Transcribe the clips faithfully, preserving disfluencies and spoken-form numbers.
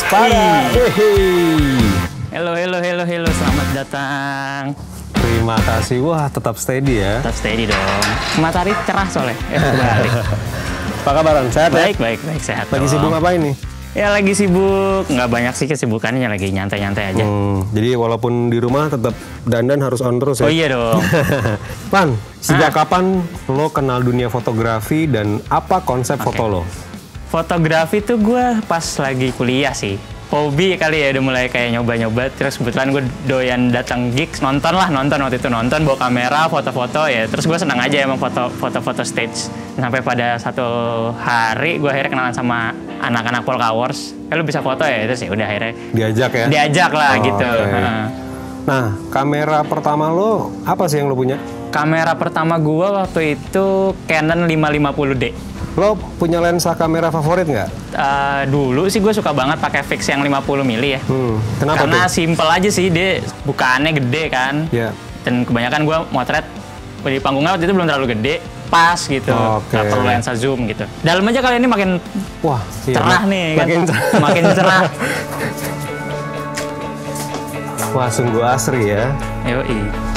Para. Halo, halo, halo, halo. Selamat datang. Terima kasih. Wah, tetap steady ya. Tetap steady dong. Matahari cerah soalnya. Eh, balik. Apa kabaran? Sehat Baik, ya? baik, baik. Sehat Lagi dong. sibuk apa ini? Ya lagi sibuk. Nggak banyak sih kesibukannya. Lagi nyantai-nyantai aja. Hmm, jadi walaupun di rumah tetap dandan harus on terus ya? Oh iya dong. Pan, sejak ah. kapan lo kenal dunia fotografi dan apa konsep okay. foto lo? Fotografi tuh gue pas lagi kuliah sih. Hobi kali ya, udah mulai kayak nyoba-nyoba. Terus kebetulan gue doyan datang gigs, nonton lah, nonton waktu itu nonton, bawa kamera, foto-foto ya. Terus gue senang aja emang foto-foto stage. Sampai pada satu hari gue akhirnya kenalan sama anak-anak Polka Wars. Eh, lu bisa foto ya? Terus ya udah akhirnya diajak ya? Diajak lah oh, gitu. Okay. Nah, kamera pertama lo apa sih yang lo punya? Kamera pertama gue waktu itu Canon lima lima puluh D. Lo punya lensa kamera favorit nggak? Uh, dulu sih gue suka banget pakai fix yang lima puluh mili ya. Hmm, kenapa Karena tuh? simple aja sih, dia bukaannya gede kan. Iya. Yeah. Dan kebanyakan gue motret di panggungnya waktu itu belum terlalu gede, pas gitu. Okay. Gak perlu lensa zoom gitu. Dalam aja kali ini makin wah iya, cerah nih kan. Makin cerah. Makin cerah. Wah, sungguh asri ya. Yoi.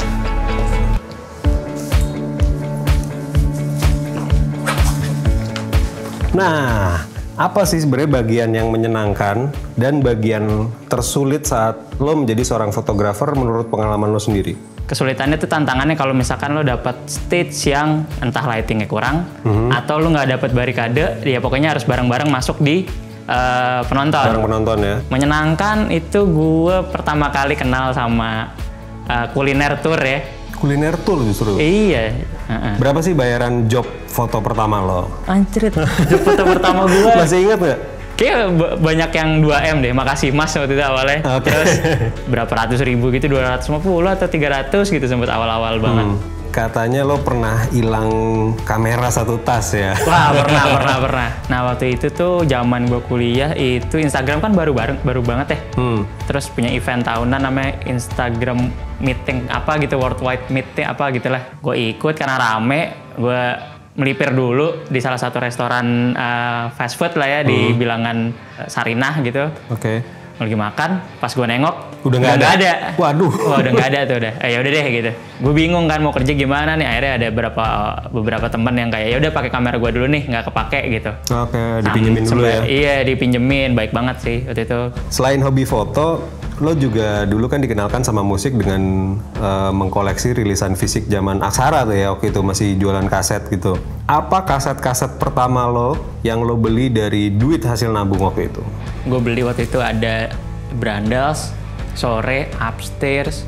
Nah, apa sih sebenarnya bagian yang menyenangkan dan bagian tersulit saat lo menjadi seorang fotografer menurut pengalaman lo sendiri? Kesulitannya tuh tantangannya kalau misalkan lo dapat stage yang entah lightingnya kurang mm-hmm. atau lo nggak dapat barikade, ya pokoknya harus bareng-bareng masuk di uh, penonton. Bareng penonton ya. Menyenangkan itu gue pertama kali kenal sama uh, kuliner tour ya. Kuliner tour justru? Iya. Uh-uh. Berapa sih bayaran job foto pertama lo? Anjrit, job foto pertama gue. Masih ingat nggak? Kayaknya b- banyak yang dua M deh, makasih mas waktu itu awalnya. Okay. Terus berapa ratus ribu gitu, dua ratus lima puluh atau tiga ratus gitu sempat awal-awal banget. Hmm. Katanya lo pernah hilang kamera satu tas ya? Wah, pernah, pernah, pernah. Nah, waktu itu tuh zaman gue kuliah itu Instagram kan baru baru, baru banget ya. Hmm. Terus punya event tahunan namanya Instagram meeting apa gitu, worldwide meeting apa gitulah. Gue ikut karena rame, gue melipir dulu di salah satu restoran uh, fast food lah ya hmm. di bilangan uh, Sarinah gitu. Oke. Okay. Lagi makan, pas gue nengok udah nggak ada. ada. Waduh. Oh, udah nggak ada tuh udah. Eh, ya udah deh gitu. Gue bingung kan mau kerja gimana nih. Akhirnya ada beberapa beberapa teman yang kayak ya udah pakai kamera gue dulu nih, nggak kepake gitu. Oke, okay, dipinjemin dulu ya. Iya, dipinjemin, baik banget sih waktu itu. Selain hobi foto, lo juga dulu kan dikenalkan sama musik dengan uh, mengkoleksi rilisan fisik zaman aksara tuh ya, waktu itu masih jualan kaset gitu. Apa kaset-kaset pertama lo yang lo beli dari duit hasil nabung waktu itu? Gue beli waktu itu ada Brandas, Sore, Upstairs,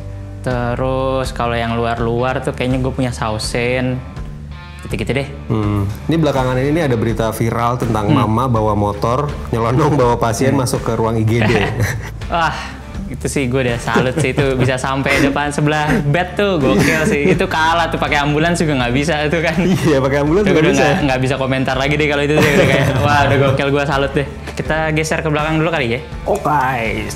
terus kalau yang luar-luar tuh kayaknya gue punya Sausen, gitu-gitu deh. Hmm. Ini belakangan ini ada berita viral tentang hmm. mama bawa motor, nyelonong bawa pasien hmm. masuk ke ruang I G D. Wah, itu sih gue udah salut sih, itu bisa sampai depan sebelah bed tuh, gokil sih. Itu kalah tuh, pakai ambulans juga nggak bisa itu kan. Iya, pakai ambulans juga udah bisa. Nggak bisa komentar lagi deh kalau itu deh, udah kayak wah udah gokil, gue salut deh. Kita geser ke belakang dulu kali ya. Oh guys.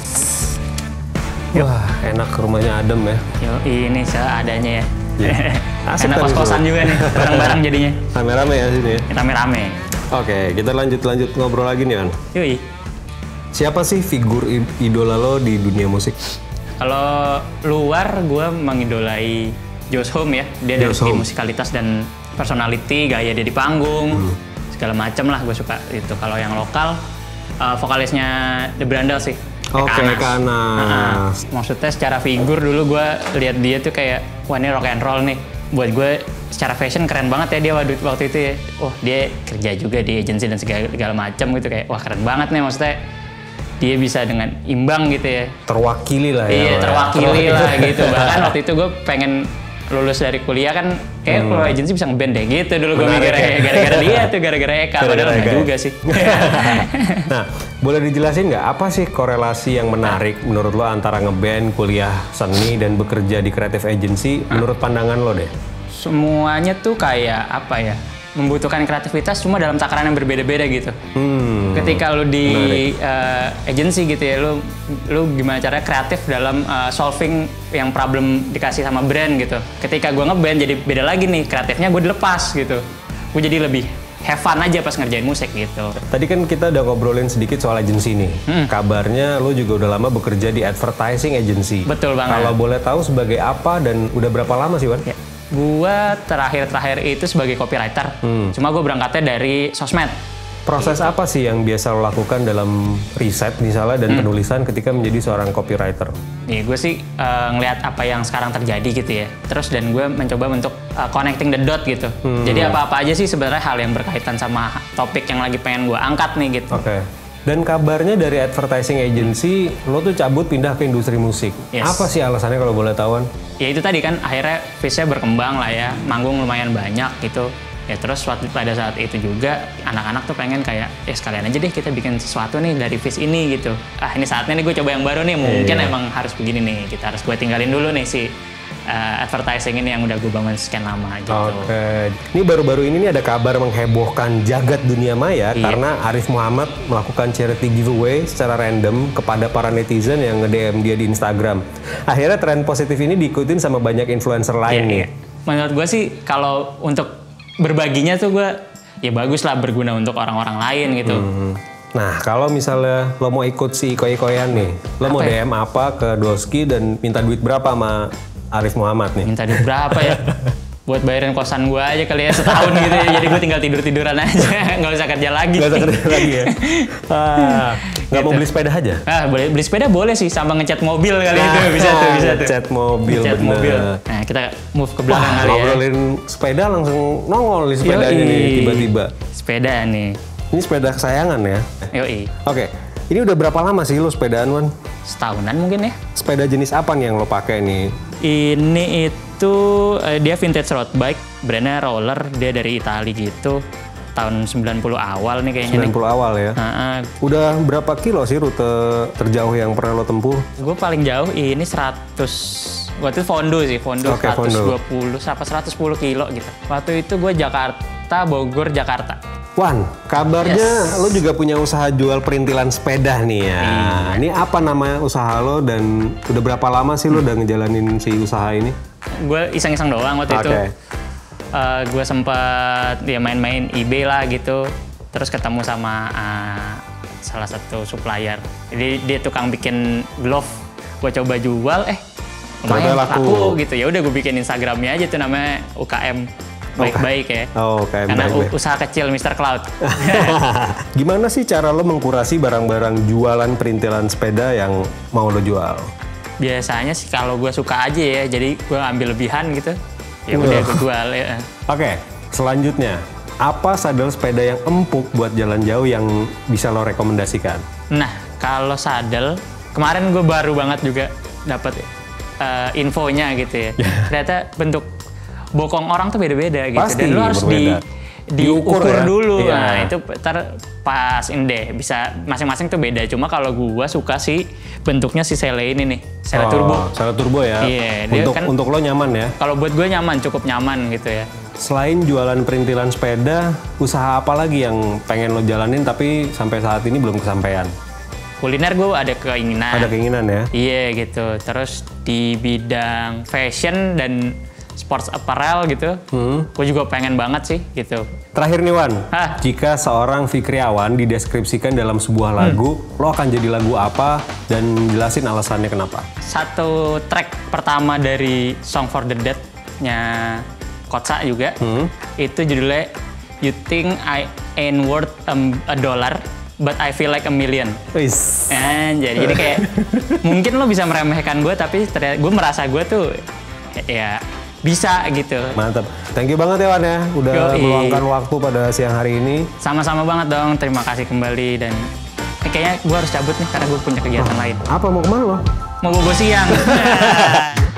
Wah, enak rumahnya adem ya. Yo, ini seadanya ya. Yeah. Enak kos-kosan juga nih, bareng-bareng jadinya. Rame-rame ya sini ya? Rame-rame. Oke, kita lanjut-lanjut ngobrol lagi nih, An. Yoi. Siapa sih figur idola lo di dunia musik? Kalau luar, gue mengidolai Josh Homme ya. Dia dari segi musikalitas dan personality, gaya dia di panggung, hmm. segala macem lah gue suka itu. Kalau yang lokal, uh, vokalisnya The Brandel sih. Oke, okay, Kanas. Nah, maksudnya secara figur dulu gue lihat dia tuh kayak, wah ini rock and roll nih. Buat gue secara fashion keren banget ya dia waktu, waktu itu ya. Oh dia kerja juga di agensi dan segala, segala macam gitu, kayak wah keren banget nih maksudnya. Dia bisa dengan imbang gitu ya. Terwakili lah ya. Iya, terwakili lah gitu. Bahkan waktu itu gue pengen lulus dari kuliah kan kayak hmm. kalau agensi bisa ngeband deh gitu dulu gue mikir kayak gara-gara dia tuh, gara-gara Eka, padahal enggak juga sih. Nah, boleh dijelasin nggak apa sih korelasi yang menarik menurut lo antara ngeband, kuliah seni dan bekerja di creative agency hmm. menurut pandangan lo deh? Semuanya tuh kayak apa ya? Membutuhkan kreativitas cuma dalam takaran yang berbeda-beda gitu. Hmm, Ketika lu di uh, agency gitu ya, lu lu gimana caranya kreatif dalam uh, solving yang problem dikasih sama brand gitu. Ketika gue ngeband jadi beda lagi nih, kreatifnya gue dilepas gitu. Gue jadi lebih have fun aja pas ngerjain musik gitu. Tadi kan kita udah ngobrolin sedikit soal agency nih. Hmm. Kabarnya lo juga udah lama bekerja di advertising agency. Betul banget. Kalau boleh tahu sebagai apa dan udah berapa lama sih, Wan? Ya. Gua terakhir-terakhir itu sebagai copywriter. Hmm. Cuma gue berangkatnya dari sosmed. Proses apa sih yang biasa lo lakukan dalam riset misalnya dan hmm. penulisan ketika menjadi seorang copywriter? Nih, gue sih uh, ngelihat apa yang sekarang terjadi gitu ya. Terus dan gue mencoba untuk uh, connecting the dot gitu. Hmm. Jadi apa-apa aja sih sebenarnya hal yang berkaitan sama topik yang lagi pengen gue angkat nih gitu. Oke. Okay. Dan kabarnya dari advertising agency, lo tuh cabut pindah ke industri musik. Yes. Apa sih alasannya kalau boleh tahuan? Ya itu tadi kan akhirnya face-nya berkembang lah ya. Manggung lumayan banyak gitu. Ya terus pada saat itu juga anak-anak tuh pengen kayak ya sekalian aja deh kita bikin sesuatu nih dari Fish ini gitu. Ah ini saatnya nih gue coba yang baru nih, mungkin yeah. emang harus begini nih, kita harus gue tinggalin dulu nih si uh, advertising ini yang udah gue bangun sekian lama gitu. Oke, okay. Ini baru-baru ini nih ada kabar menghebohkan jagat dunia maya yeah. karena Arif Muhammad melakukan charity giveaway secara random kepada para netizen yang nge-D M dia di Instagram. Akhirnya tren positif ini diikutin sama banyak influencer lain yeah, nih. Yeah. Menurut gue sih kalau untuk berbaginya tuh gue ya bagus lah, berguna untuk orang-orang lain gitu. Hmm. Nah kalau misalnya lo mau ikut si iko-ikoyan nih, lo apa mau ya? D M apa ke Doski dan minta duit berapa sama Arif Muhammad nih? Minta duit berapa ya? Buat bayarin kosan gue aja kali ya setahun gitu ya. Jadi gue tinggal tidur-tiduran aja, nggak usah kerja lagi. Nggak usah kerja lagi ya? Ah, nggak gitu. Mau beli sepeda aja? Ah, boleh beli sepeda boleh sih, sama ngecat mobil kali nah, itu bisa tuh, bisa tuh. Ngecat mobil, ngecat mobil. Nah kita move ke belakang kali ya. Ngobrolin sepeda langsung nongol di sepedanya nih tiba-tiba. Sepeda nih. Ini sepeda kesayangan ya? Yoi. Oke, ini udah berapa lama sih lo sepedaan, Wan? Setahunan mungkin ya. Sepeda jenis apa nih yang lo pakai nih? Ini itu uh, dia vintage road bike, brandnya Roller, dia dari Italia gitu. Tahun sembilan puluh awal nih kayaknya. sembilan puluh nih. Awal ya? Uh-uh. Udah berapa kilo sih rute terjauh yang pernah lo tempuh? Gue paling jauh ini seratus, waktu itu Fondo sih, Fondo okay, seratus dua puluh, apa seratus sepuluh kilo gitu. Waktu itu gue Jakarta, Bogor, Jakarta. Wan, kabarnya yes. lo juga punya usaha jual perintilan sepeda nih ya. Hmm. Ini apa nama usaha lo dan udah berapa lama sih lo udah ngejalanin si usaha ini? Gue iseng-iseng doang waktu okay. itu. Uh, gue sempat ya main-main eBay lah gitu. Terus ketemu sama uh, salah satu supplier. Jadi dia tukang bikin glove. Gue coba jual, eh lumayan laku. laku gitu. Ya udah gue bikin Instagramnya aja tuh namanya U K M. Baik-baik ya. Oh, okay. Karena baik, baik. usaha kecil mister Cloud. Gimana sih cara lo mengkurasi barang-barang jualan perintilan sepeda yang mau lo jual? Biasanya sih kalau gue suka aja ya, jadi gue ambil lebihan gitu. Ya udah gue jual ya. Oke, okay. Selanjutnya apa sadel sepeda yang empuk buat jalan jauh yang bisa lo rekomendasikan? Nah, kalau sadel kemarin gue baru banget juga dapat uh, infonya gitu ya. Ternyata bentuk bokong orang tuh beda-beda gitu. Pasti, dan lo harus berbeda. di diukur ya? Dulu. Iya. Nah, itu ntar pas ini deh bisa masing-masing tuh beda. Cuma kalau gua suka sih bentuknya si Sele ini nih, Sele oh, Turbo. Sele Turbo ya. Iya, untuk kan, untuk lo nyaman ya. Kalau buat gue nyaman, cukup nyaman gitu ya. Selain jualan perintilan sepeda, usaha apa lagi yang pengen lo jalanin tapi sampai saat ini belum kesampaian? Kuliner gue ada keinginan. Ada keinginan ya? Iya gitu. Terus di bidang fashion dan sports apparel gitu, hmm. gue juga pengen banget sih gitu. Terakhir nih Wan, Hah? jika seorang Fikriawan dideskripsikan dalam sebuah lagu, hmm. lo akan jadi lagu apa dan jelasin alasannya kenapa? Satu track pertama dari Song for the Dead-nya Kotsa juga, hmm. itu judulnya You Think I Ain't Worth a, a Dollar But I Feel Like a Million. Wis. Jadi, jadi kayak mungkin lo bisa meremehkan gue, tapi ternyata gue merasa gue tuh ya bisa gitu. Mantap. Thank you banget ya Wan ya, udah Yoi. meluangkan waktu pada siang hari ini. Sama-sama banget dong, terima kasih kembali dan eh, kayaknya gue harus cabut nih karena gue punya kegiatan oh, lain. Apa mau kemana lo? Mau bobo siang.